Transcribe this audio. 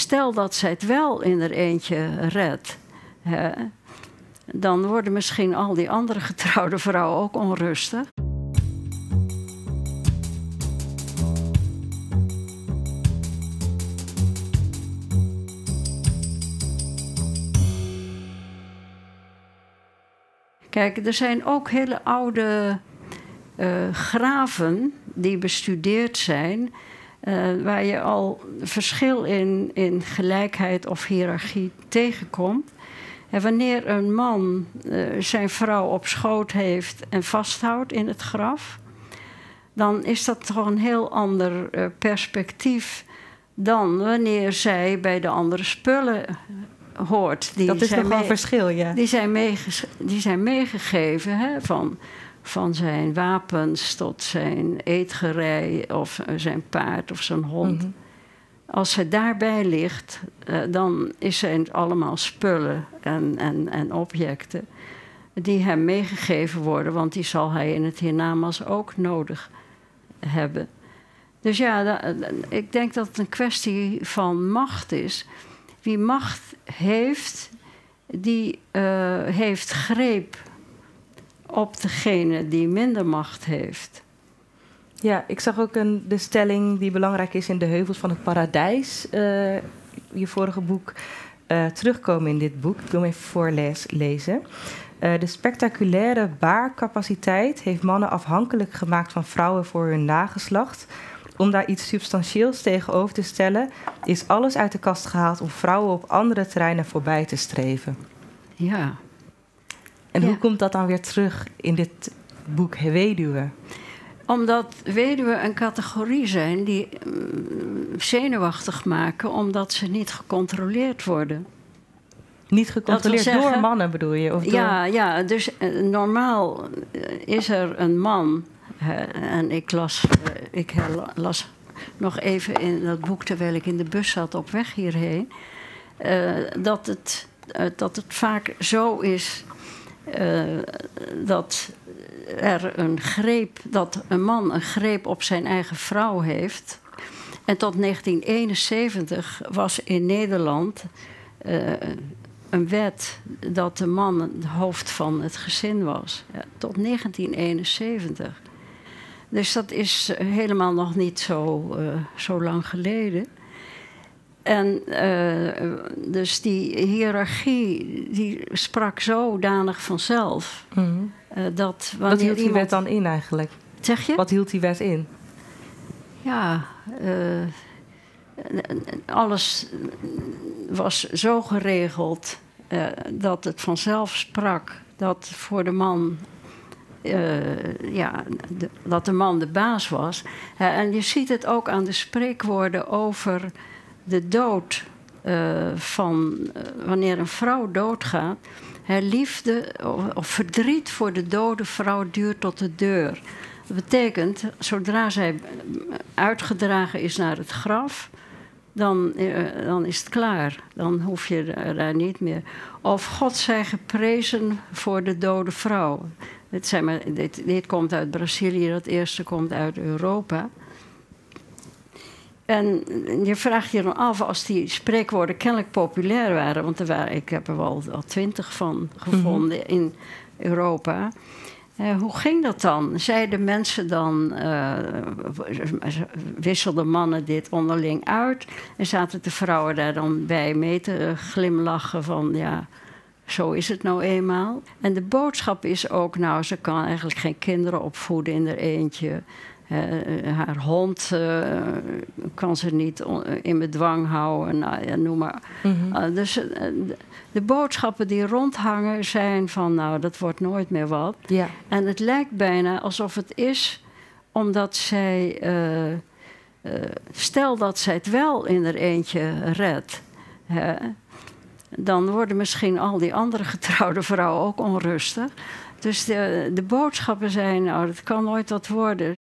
stel dat zij het wel in haar eentje redt, hè, dan worden misschien al die andere getrouwde vrouwen ook onrustig. Kijk, er zijn ook hele oude graven die bestudeerd zijn, waar je al verschil in gelijkheid of hiërarchie tegenkomt. En wanneer een man zijn vrouw op schoot heeft en vasthoudt in het graf, dan is dat toch een heel ander perspectief dan wanneer zij bij de andere spullen hoort. Dat is nogal een verschil, ja. Die zijn meegegeven, hè, van zijn wapens tot zijn eetgerei of zijn paard of zijn hond. Mm-hmm. Als zij daarbij ligt, dan zijn het allemaal spullen en objecten die hem meegegeven worden, want die zal hij in het hiernamaals ook nodig hebben. Dus ja, ik denk dat het een kwestie van macht is. Wie macht heeft, die heeft greep op degene die minder macht heeft. Ja, ik zag ook de stelling die belangrijk is in De Heuvels van het Paradijs, je vorige boek, terugkomen in dit boek. Ik wil hem even voorlezen. De spectaculaire baarcapaciteit heeft mannen afhankelijk gemaakt van vrouwen voor hun nageslacht. Om daar iets substantieels tegenover te stellen, is alles uit de kast gehaald om vrouwen op andere terreinen voorbij te streven. Ja. En hoe komt dat dan weer terug in dit boek Weduwe? Omdat weduwen een categorie zijn die zenuwachtig maken, omdat ze niet gecontroleerd worden. Niet gecontroleerd door mannen, bedoel je? Of ja, dus normaal is er een man. En ik las nog even in dat boek terwijl ik in de bus zat op weg hierheen, dat het vaak zo is dat een man een greep op zijn eigen vrouw heeft. En tot 1971 was in Nederland een wet dat de man het hoofd van het gezin was. Ja, tot 1971. Dus dat is helemaal nog niet zo lang geleden. En dus die hiërarchie die sprak zodanig vanzelf. Mm-hmm. Wat hield die wet dan in eigenlijk? Zeg je? Wat hield die wet in? Ja, alles was zo geregeld dat het vanzelf sprak dat voor de man dat de man de baas was. En je ziet het ook aan de spreekwoorden over de dood wanneer een vrouw doodgaat. Liefde of verdriet voor de dode vrouw duurt tot de deur. Dat betekent, zodra zij uitgedragen is naar het graf, dan is het klaar. Dan hoef je daar niet meer. Of God zij geprezen voor de dode vrouw. Dit komt uit Brazilië, dat eerste komt uit Europa. En je vraagt je dan af, als die spreekwoorden kennelijk populair waren, want ik heb er wel 20 van gevonden in Europa. Hoe ging dat dan? Zeiden mensen dan, wisselden mannen dit onderling uit en zaten de vrouwen daar dan bij mee te glimlachen van ja, zo is het nou eenmaal. En de boodschap is ook, nou, ze kan eigenlijk geen kinderen opvoeden in haar eentje. Haar hond kan ze niet in bedwang houden, noem maar. Mm-hmm. Dus de boodschappen die rondhangen zijn van, nou, dat wordt nooit meer wat. Ja. En het lijkt bijna alsof het is omdat zij, stel dat zij het wel in haar eentje redt, dan worden misschien al die andere getrouwde vrouwen ook onrustig. Dus de boodschappen zijn, nou, dat kan nooit wat worden.